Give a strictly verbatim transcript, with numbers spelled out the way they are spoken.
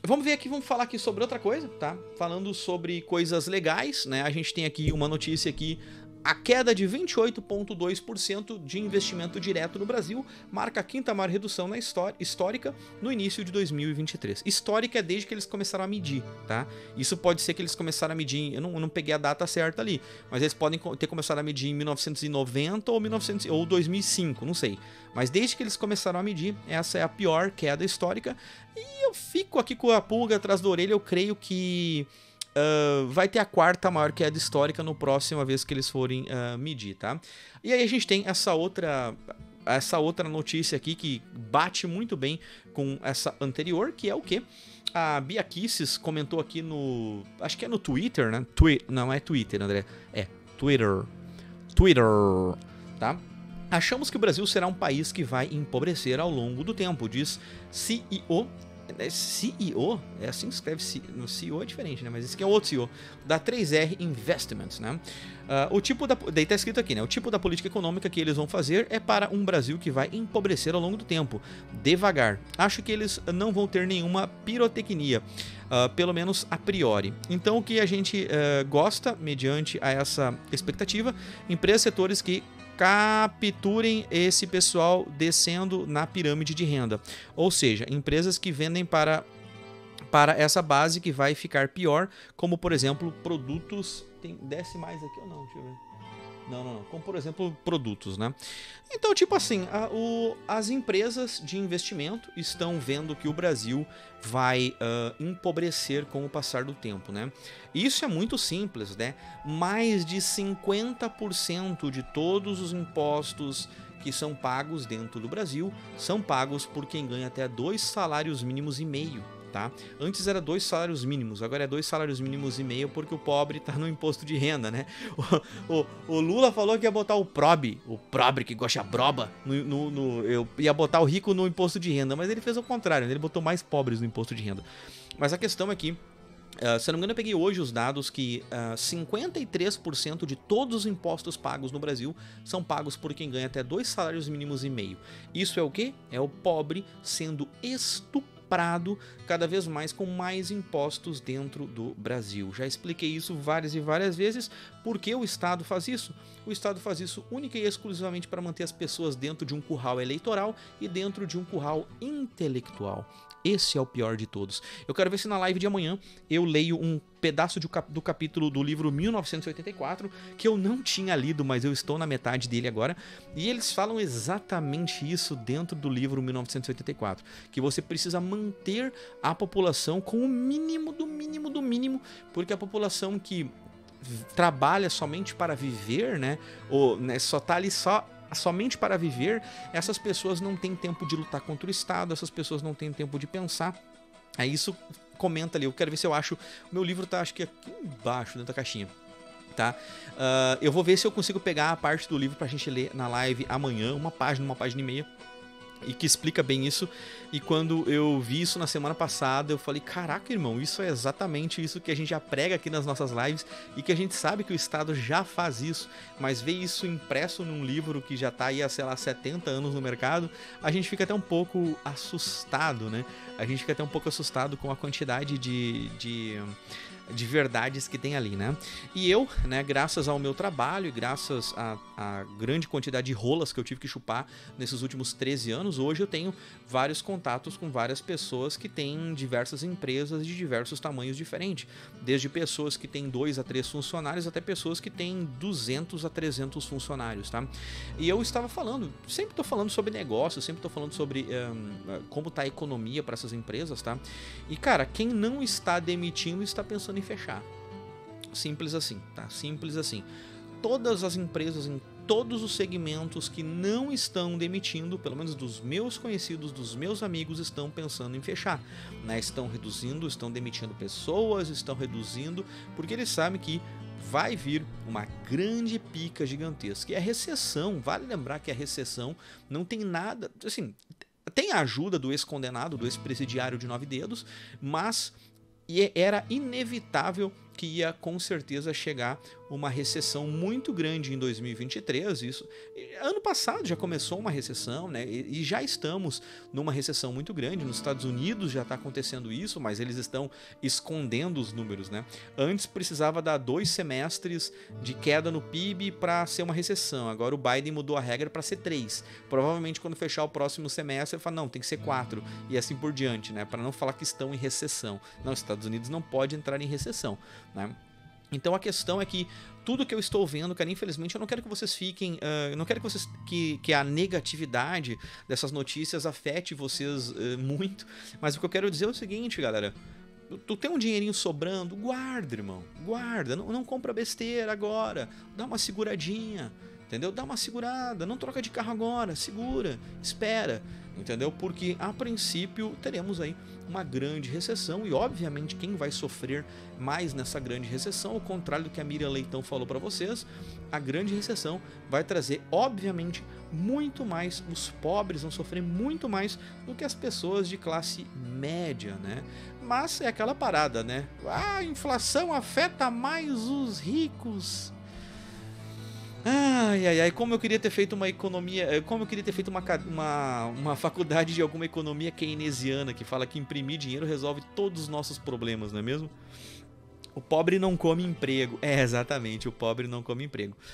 vamos ver aqui, vamos falar aqui sobre outra coisa, tá? Falando sobre coisas legais, né? A gente tem aqui uma notícia aqui. A queda de vinte e oito vírgula dois por cento de investimento direto no Brasil marca a quinta maior redução na história, histórica no início de dois mil e vinte e três. Histórica é desde que eles começaram a medir, tá? Isso pode ser que eles começaram a medir, eu não, eu não peguei a data certa ali, mas eles podem ter começado a medir em mil novecentos e noventa ou, mil e novecentos, ou dois mil e cinco, não sei. Mas desde que eles começaram a medir, essa é a pior queda histórica. E eu fico aqui com a pulga atrás da orelha, eu creio que... Uh, vai ter a quarta maior queda histórica no próxima vez que eles forem uh, medir, tá? E aí a gente tem essa outra, essa outra notícia aqui que bate muito bem com essa anterior, que é o quê? A Bia Kicis comentou aqui no... acho que é no Twitter, né? Twi não é Twitter, André. É Twitter. Twitter, tá? Achamos que o Brasil será um país que vai empobrecer ao longo do tempo, diz C E O. C E O? É assim que escreve. No C E O é diferente, né? Mas esse aqui é outro C E O. Da três R Investments, né? Uh, o tipo da... Daí tá escrito aqui, né? O tipo da política econômica que eles vão fazer é para um Brasil que vai empobrecer ao longo do tempo. Devagar. Acho que eles não vão ter nenhuma pirotecnia. Uh, pelo menos a priori. Então o que a gente uh, gosta, mediante a essa expectativa, empresas, setores que capturem esse pessoal descendo na pirâmide de renda. Ou seja, empresas que vendem para, para essa base que vai ficar pior, como por exemplo produtos... Tem, desce mais aqui ou não? Deixa eu ver. Não, não, não. Como por exemplo produtos, né? Então, tipo assim, a, o, as empresas de investimento estão vendo que o Brasil vai uh, empobrecer com o passar do tempo, né? Isso é muito simples, né? Mais de cinquenta por cento de todos os impostos que são pagos dentro do Brasil são pagos por quem ganha até dois salários mínimos e meio. Tá? Antes era dois salários mínimos, agora é dois salários mínimos e meio porque o pobre tá no imposto de renda, né? O, o, o Lula falou que ia botar o probe, o pobre que gosta de broba, no, no, no, eu ia botar o rico no imposto de renda, mas ele fez o contrário, né? Ele botou mais pobres no imposto de renda. Mas a questão é que, uh, se eu não me engano, eu peguei hoje os dados que uh, cinquenta e três por cento de todos os impostos pagos no Brasil são pagos por quem ganha até dois salários mínimos e meio. Isso é o quê? É o pobre sendo estuprado Prado cada vez mais com mais impostos dentro do Brasil. Já expliquei isso várias e várias vezes. Por que o Estado faz isso? O Estado faz isso única e exclusivamente para manter as pessoas dentro de um curral eleitoral e dentro de um curral intelectual. Esse é o pior de todos. Eu quero ver se na live de amanhã eu leio um pedaço de, do capítulo do livro mil novecentos e oitenta e quatro, que eu não tinha lido, mas eu estou na metade dele agora, e eles falam exatamente isso dentro do livro mil novecentos e oitenta e quatro, que você precisa manter a população com o mínimo do mínimo do mínimo, porque a população que trabalha somente para viver, né, ou né, só tá ali só somente para viver, essas pessoas não têm tempo de lutar contra o Estado, essas pessoas não têm tempo de pensar. Aí isso comenta ali, eu quero ver se eu acho, o meu livro tá acho que aqui embaixo, dentro da caixinha. Tá? Uh, eu vou ver se eu consigo pegar a parte do livro pra gente ler na live amanhã, uma página, uma página e meia, e que explica bem isso. E quando eu vi isso na semana passada, eu falei, caraca, irmão, isso é exatamente isso que a gente já prega aqui nas nossas lives e que a gente sabe que o Estado já faz isso, mas ver isso impresso num livro que já tá aí há, sei lá, setenta anos no mercado, a gente fica até um pouco assustado, né? A gente fica até um pouco assustado com a quantidade de... de de verdades que tem ali, né? E eu, né, graças ao meu trabalho e graças à, à grande quantidade de rolas que eu tive que chupar nesses últimos treze anos, hoje eu tenho vários contatos com várias pessoas que têm diversas empresas de diversos tamanhos diferentes, desde pessoas que têm dois a três funcionários até pessoas que têm duzentos a trezentos funcionários, tá? E eu estava falando, sempre estou falando sobre negócio, sempre estou falando sobre um, como tá a economia para essas empresas, tá? E cara, quem não está demitindo está pensando em fechar. Simples assim, tá? Simples assim. Todas as empresas em todos os segmentos que não estão demitindo, pelo menos dos meus conhecidos, dos meus amigos, estão pensando em fechar, né? Estão reduzindo, estão demitindo pessoas, estão reduzindo, porque eles sabem que vai vir uma grande pica gigantesca. E a recessão, vale lembrar que a recessão não tem nada, assim, tem a ajuda do ex-condenado, do ex-presidiário de nove dedos, mas e era inevitável que ia com certeza chegar uma recessão muito grande em dois mil e vinte e três. Isso, ano passado já começou uma recessão, né? E, e já estamos numa recessão muito grande. Nos Estados Unidos já está acontecendo isso, mas eles estão escondendo os números, né? Antes precisava dar dois semestres de queda no P I B para ser uma recessão. Agora o Biden mudou a regra para ser três. Provavelmente quando fechar o próximo semestre ele fala, não, tem que ser quatro e assim por diante, né? Para não falar que estão em recessão. Não, os Estados Unidos não pode entrar em recessão, né? Então a questão é que tudo que eu estou vendo, cara, infelizmente eu não quero que vocês fiquem, uh, eu não quero que vocês que, que a negatividade dessas notícias afete vocês uh, muito, mas o que eu quero dizer é o seguinte, galera. Tu tem um dinheirinho sobrando, guarda, irmão, guarda, não, não compra besteira agora, dá uma seguradinha, entendeu? Dá uma segurada, não troca de carro agora, segura, espera, entendeu? Porque a princípio teremos aí uma grande recessão e obviamente quem vai sofrer mais nessa grande recessão, ao contrário do que a Miriam Leitão falou para vocês, a grande recessão vai trazer obviamente muito mais, os pobres vão sofrer muito mais do que as pessoas de classe média, né? Mas é aquela parada, né? Ah, a inflação afeta mais os ricos. Ai, ai, ai, como eu queria ter feito uma economia, como eu queria ter feito uma, uma, uma faculdade de alguma economia keynesiana que fala que imprimir dinheiro resolve todos os nossos problemas, não é mesmo? O pobre não come emprego. É, exatamente, o pobre não come emprego.